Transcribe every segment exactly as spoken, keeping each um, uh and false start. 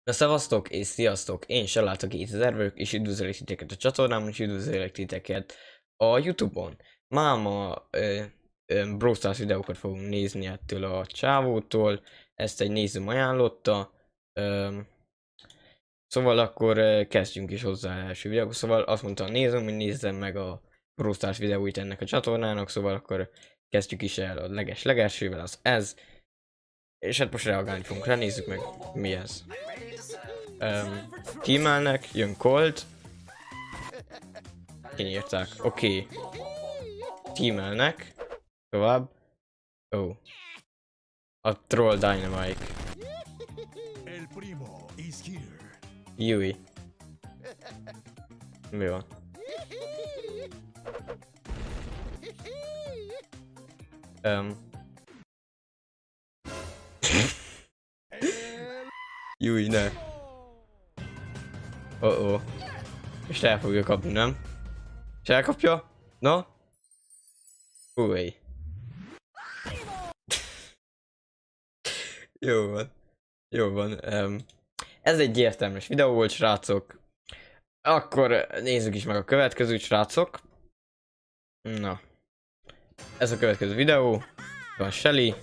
Na szevasztok és sziasztok, én Sallátok kétezer vagyok, és üdvözöllek titeket a csatornámon, és üdvözöllek titeket a Youtube-on. Máma ö, ö, Brawl Stars videókat fogunk nézni ettől a csávótól, ezt egy nézőm ajánlotta. Ö, szóval akkor ö, kezdjünk is hozzá az első videókhoz, szóval azt mondta a nézőm, hogy nézzem meg a Brawl Stars videóit ennek a csatornának, szóval akkor kezdjük is el a leges-legelsővel, az ez. És hát most reagálni fogunk rá, nézzük meg mi ez. Um, Tímelnek, jön Colt. Kinyírták, oké. Okay. Tímelnek. Tovább. Ó. Oh. A Troll Dynamite. Yui. Mi van? Um. Júj, ne. Oh oh. És el fogja kapni, nem? És elkapja? Na? Új. Jó van. Jó van. Um, ez egy értelmes videó volt, srácok. Akkor nézzük is meg a következőt, srácok. Na. Ez a következő videó. Van Shelly.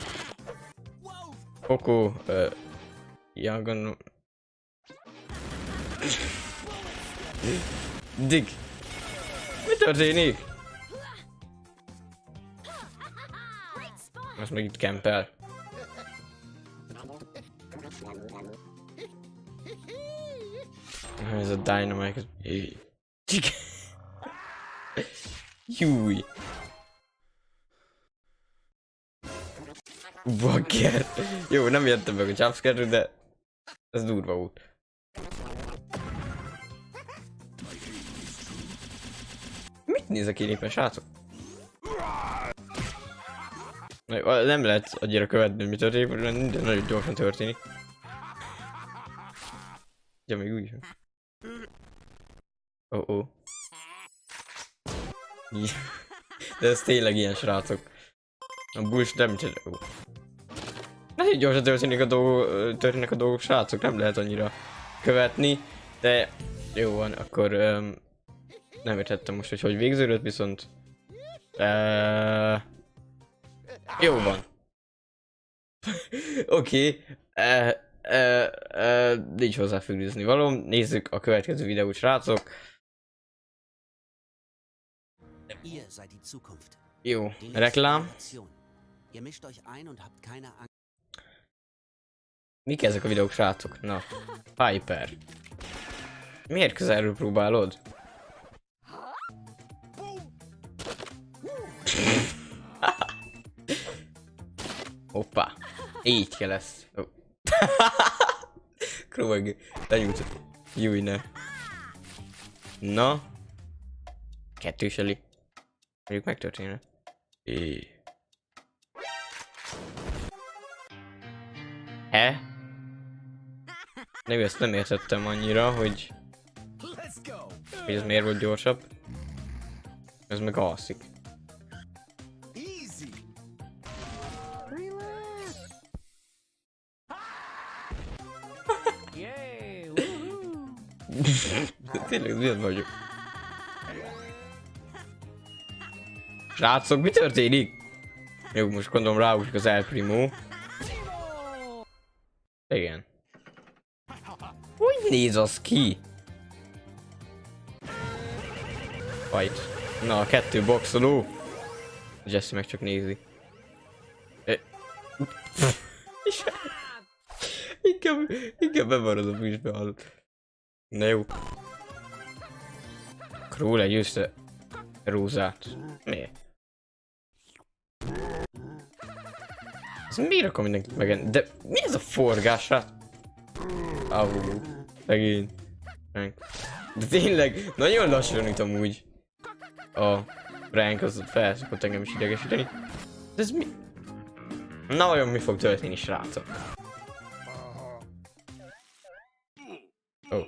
Coco. Uh, Jagon. Dick. Mi történik? Most meg itt campel. Ez a Dynamite. Júj. Bakker. Jó, nem jöttem meg a jumpscare, de ez durva volt. Mit nézek én éppen, srácok? Nem lehet annyira követni, mi történik, mert minden nagyon gyorsan történik. Ja, még úgy. Ó, oh, ó. Oh. De ez tényleg ilyen, srácok. A bullshit nem csinál. Oh. Nagyon gyorsan történik a dolgok, történnek a dolgok, srácok, nem lehet annyira követni, de jó van, akkor um, nem értettem most, hogy hogy végződött, viszont uh, jó van. Oké, okay. uh, uh, uh, nincs hozzáfűzni valóm, nézzük a következő videót, srácok. Jó, reklám. Mik ezek a videók, srácok? Na, Piper. Miért közelről próbálod? Hoppá. Így kell ezt. Oh. Krúg. Lenyújt. Júj, ne. Na. Kettős Eli. Mondjuk megtörténne. É. E? Nem, ezt nem értettem annyira, hogy... hogy ez miért volt gyorsabb. Ez meg alszik. Tényleg, milyen vagyok? Srácok, mi történik? Jó, most gondolom ráugrik az El Primo. Igen. Hogy néz az ki? Fight. Na, a kettő boxoló. Jesse meg csak nézi. E inkább, inkább bemarad a fűsbe alatt. Na jó. Kró legyőzte Rózát. Miért? Ez miért akar mindenkit megen? De mi ez a forgásra? Ahú, szegény. De tényleg, nagyon lassan itt amúgy. A Frank az felszokott engem is idegesíteni. De ez mi? Na vajon mi fog történni, srácok? Ó. Oh.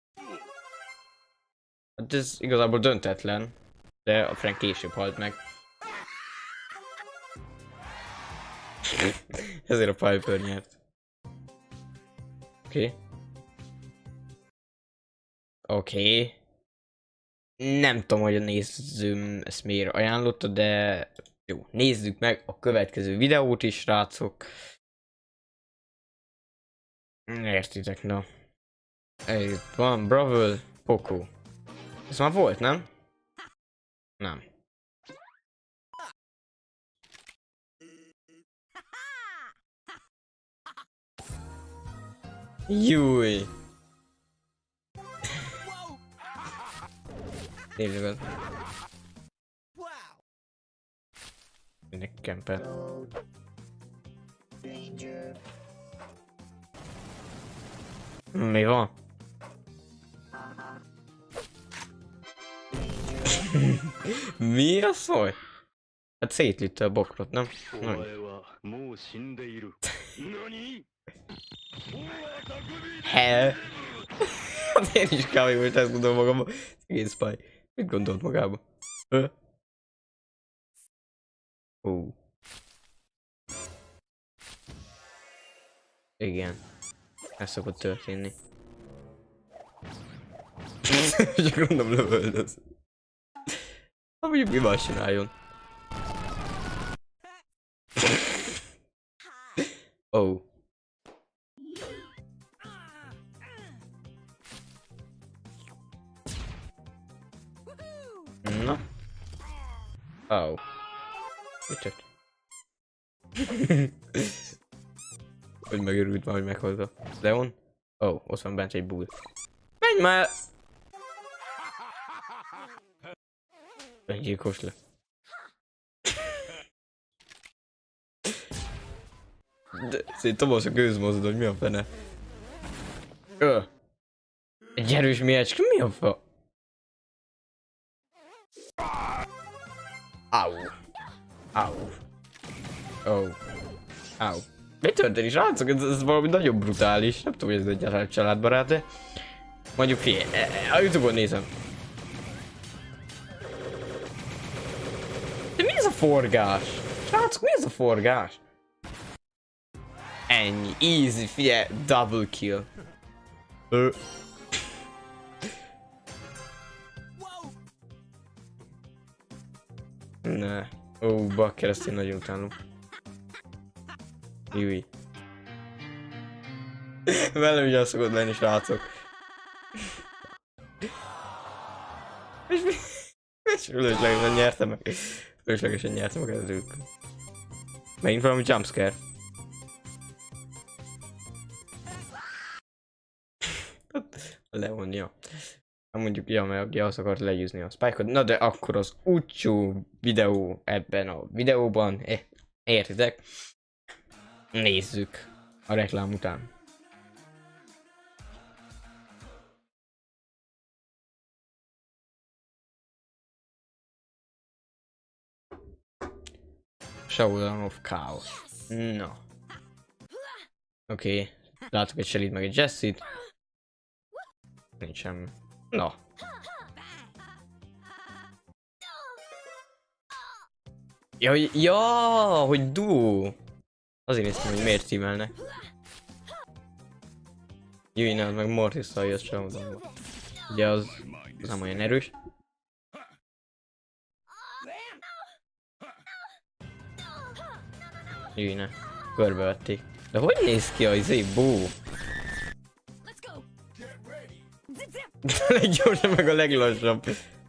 Hát ez igazából döntetlen. De a Frank később halt meg. Ezért a Piper nyert. Oké. Okay. Oké. Okay. Nem tudom, hogy a nézőm ezt miért ajánlotta, de jó, nézzük meg a következő videót is, srácok. Értitek, na. Itt van, Bravel, Poco. Ez már volt, nem? Nem. Júj! Nézzük az. Mindenki kempel. Mi van? Mi a szó? Hát szétlőtte a bokrot, nem? Nem. Hell. Hát én is kb. Most ezt gondolom magamba. Szegény Spy. Mit gondolt magába? Ö? Ó. Igen. Ez szokott történni. Csak gondolom lövöldöz. Ha mondjuk mi más csináljon. Ó. Oh. Na. Ó. Oh. Mit tett? Hogy megörült már, hogy meghozza. Leon? Ó, oh, ott van bent egy bull. Menj már! Gyilkos le. De szét Tomasz a gőzmozdul, hogy mi a fene. Ö. Egy erős miecske, mi a fa? Au. Au. Ó. Au. Mi történik, srácok? Ez, ez valami nagyon brutális. Nem tudom, hogy ez egyáltalán családbarát, de... Mondjuk figyelj, a YouTube-on nézem. De mi ez a forgás? Srácok, mi ez a forgás? Ennyi, easy, figyelj, double kill. Ö. Ne. Ó, bakker, ezt én nagyon utálom. Júj. Velem ugyan szokott lenni, srácok. És mi? És fölöslegesen nyertem meg. Fölöslegesen nyertem meg előtt. Megint valami jumpscare. Leon, ja. Mondjuk, ja, mert aki azt akart legyőzni a Spike-ot. Na de akkor az utcsó videó ebben a videóban. Eh, értitek? Nézzük a reklám után. Showdown of Chaos. No. Oké. Okay. Látok egy Shellyt meg egy Jessit. Nincs semmi. No. Ja, ja, hogy duó. Azért néztem, hogy miért tímelnek. Jöjj, ne, az meg Mortis-szal jött Showdownba. Ugye az, az nem olyan erős. Jöjj, ne. Körbevették. De hogy néz ki a izé bó? A leggyorsabb meg a leglassabb.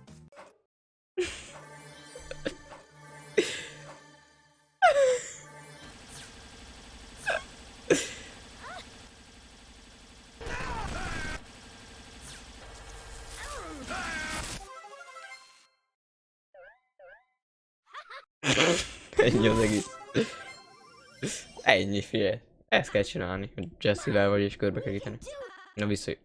Ennyi az egész. Ennyi, figyelj. Ezt kell csinálni, hogy Jesse-vel vagy és körbe keríteni. Na visszajöjj.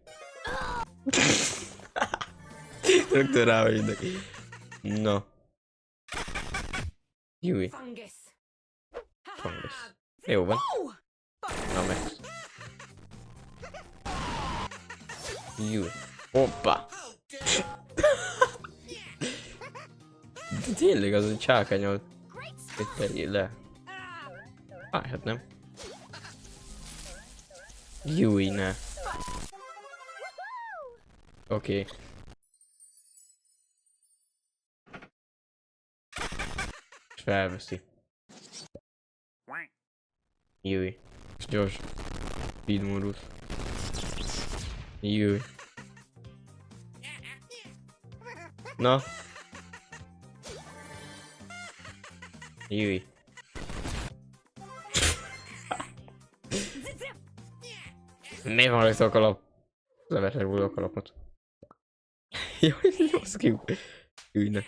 Rögtön rá vagy neki. Na. Júj. Fungus. Jó van. Na meg. Júj. Hoppa. De tényleg az, hogy csákányol. Itt tegyél le. Á, hát nem. Júj, ne. Oké. Okay. És felveszi. Jöjj. És gyors. Speed modus. Jöjj. Na. Jöjj. Miért van rajta a kalap? Leveted volna a kalapot. Jaj, az ki. Ülne.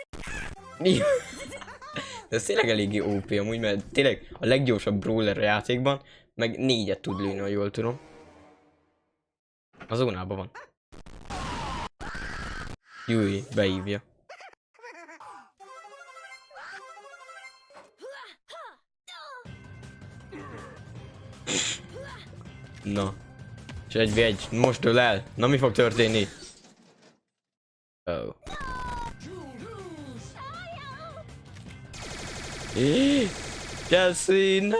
De ez tényleg eléggé ó pé amúgy, mert tényleg a leggyorsabb brawler a játékban, meg négyet tud lőni, ha jól tudom. A zónában van. Júj, beívja. Na. És egy v egy, most dől el. Na mi fog történni? Oh. Éh, Jessie!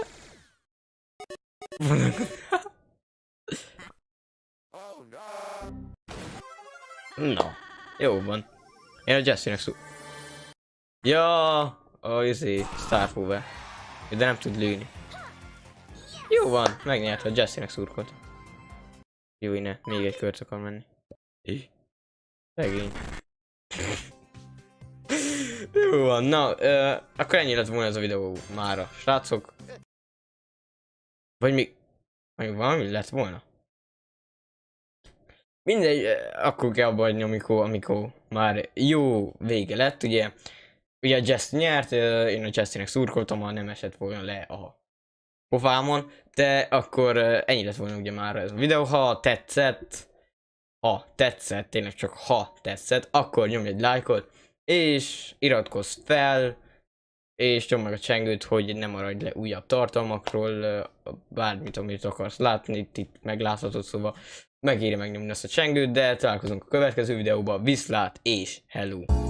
Na, jó van. Én a Jessie-nek szó. Ja, a izé, Starpower. De nem tud lőni. Jó van, megnyert, a Jessie-nek szurkolt. Jó, ne, még egy kört akar menni. Szegény. Jó van, na, uh, akkor ennyi lett volna ez a videó mára, srácok. Vagy még... Vagy valami lett volna? Mindegy, akkor kell abba hagyni, amikor, amikor már jó vége lett, ugye. Ugye a Jessie nyert, én a Jessie-nek szurkoltam, ha nem esett volna le a pofámon, de akkor ennyi lett volna ugye már ez a videó. Ha tetszett, ha tetszett, tényleg csak ha tetszett, akkor nyomj egy lájkot, és iratkozz fel, és nyomd meg a csengőt, hogy ne maradj le újabb tartalmakról, bármit, amit akarsz látni, itt, itt megláthatod, szóval megéri megnyomni ezt a csengőt, de találkozunk a következő videóban, viszlát és hello!